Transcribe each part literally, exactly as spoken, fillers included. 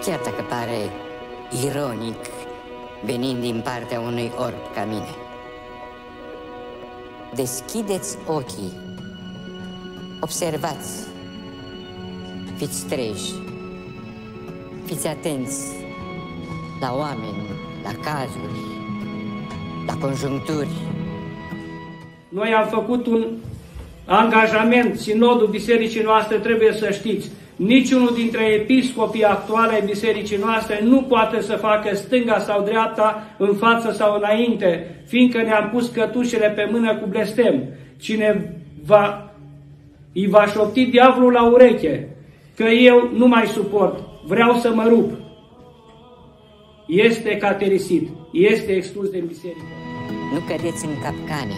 chiar dacă pare ironic, venind din partea unui orb ca mine. Deschideți ochii, observați, fiți treji, fiți atenți la oameni, la cazuri, la conjuncturi. Noi am făcut un angajament, sinodul bisericii noastre, trebuie să știți, niciunul dintre episcopii actuale ai bisericii noastre nu poate să facă stânga sau dreapta, în față sau înainte, fiindcă ne-am pus cătușele pe mână cu blestem. Cine va, îi va șopti diavolul la ureche, că eu nu mai suport, vreau să mă rup. Este caterisit, este expus din biserică. Nu cădeți în capcane,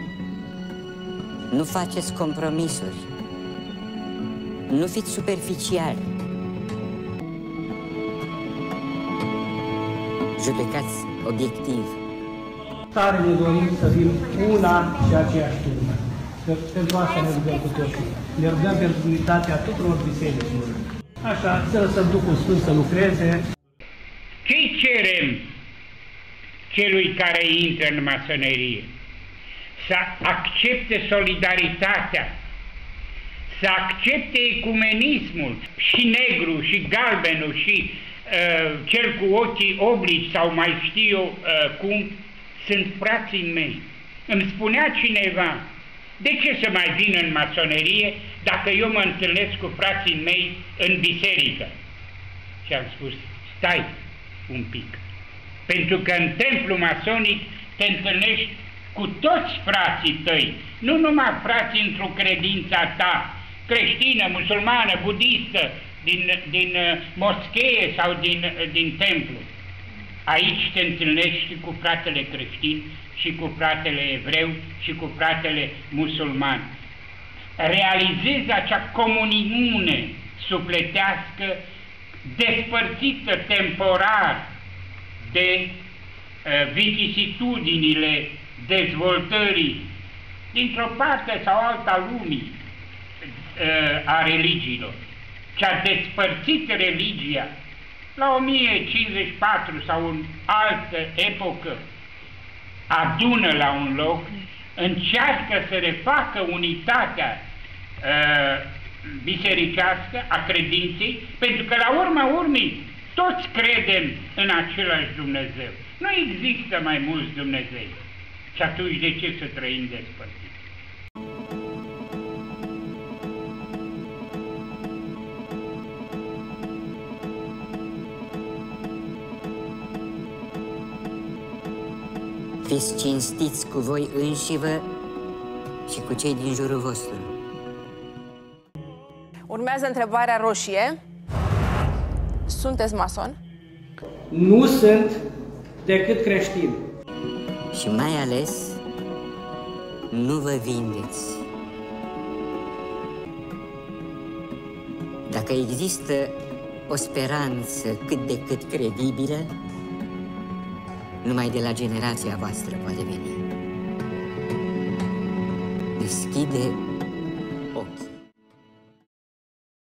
nu faceți compromisuri, nu fiți superficiali. Judecați obiectiv. Tare ne dorim să fim una și aceeași turmă. Că pentru asta ne rugăm cu toții. Ne rugăm pentru unitatea tuturor bisericilor. Așa, să lăsăm Duhul Sfânt să lucreze. Ce-i cerem celui care intră în masonerie? Să accepte solidaritatea, să accepte ecumenismul, și negru, și galbenul, și uh, cel cu ochii oblici, sau mai știu eu uh, cum, sunt frații mei. Îmi spunea cineva, de ce să mai vin în masonerie dacă eu mă întâlnesc cu frații mei în biserică? Și am spus, stai un pic, pentru că în templu masonic te întâlnești cu toți frații tăi, nu numai frații într-o credința ta, creștină, musulmană, budistă, din, din moschee sau din, din templu. Aici te întâlnești cu fratele creștin, și cu fratele evreu, și cu fratele musulman. Realizezi acea comuniune sufletească, despărțită temporar de uh, vicisitudinile dezvoltării dintr-o parte sau alta lumii uh, a religiilor. Ce-a despărțit religia la o mie cincizeci și patru sau în altă epocă, adună la un loc, încearcă să refacă unitatea uh, bisericească a credinței, pentru că la urma urmei toți credem în același Dumnezeu. Nu există mai mulți Dumnezei. Și atunci de ce să trăim despărțiți? Fiți cinstiți cu voi înșivă și cu cei din jurul vostru. Urmează întrebarea roșie. Sunteți mason? Nu sunt decât creștin. Și mai ales, nu vă vindeți. Dacă există o speranță cât de cât credibilă, numai de la generația voastră poate veni. Deschide